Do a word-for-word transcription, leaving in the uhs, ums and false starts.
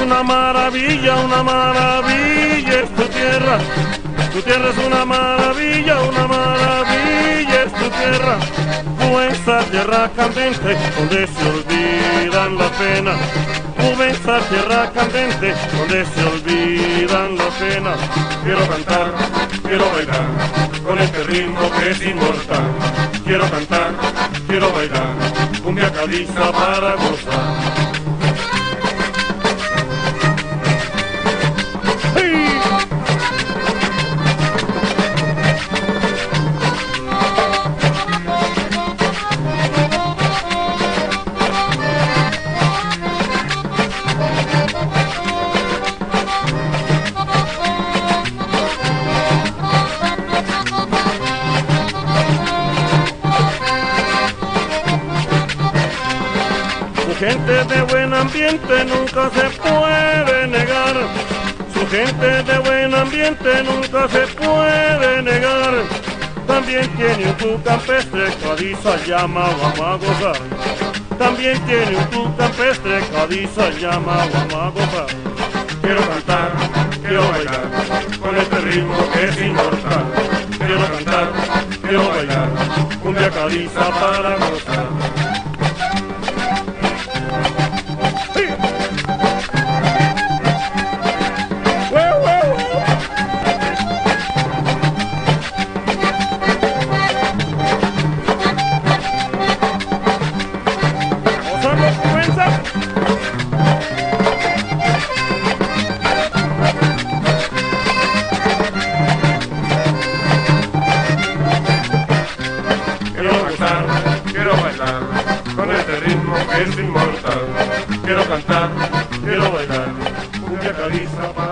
una maravilla, una maravilla es tu tierra. Tu tierra es una maravilla, una maravilla es tu tierra. Esa tierra candente donde se olvidan las penas. Esa tierra candente donde se olvidan las penas. Quiero cantar, quiero bailar con este ritmo que es inmortal. Quiero cantar, quiero bailar cumbia caliza para gozar. Su gente de buen ambiente nunca se puede negar. Su gente de buen ambiente nunca se puede negar. También tiene un tu campestre, Cadiza llama, vamos a gozar. También tiene un tu campestre, Cadiza llama, vamos a gozar. Quiero cantar, quiero bailar con este ritmo que es inmortal. Quiero cantar, quiero bailar cumbia caliza para gozar. Quiero bailar con este ritmo que es inmortal. Quiero cantar, quiero bailar cumbia caliza.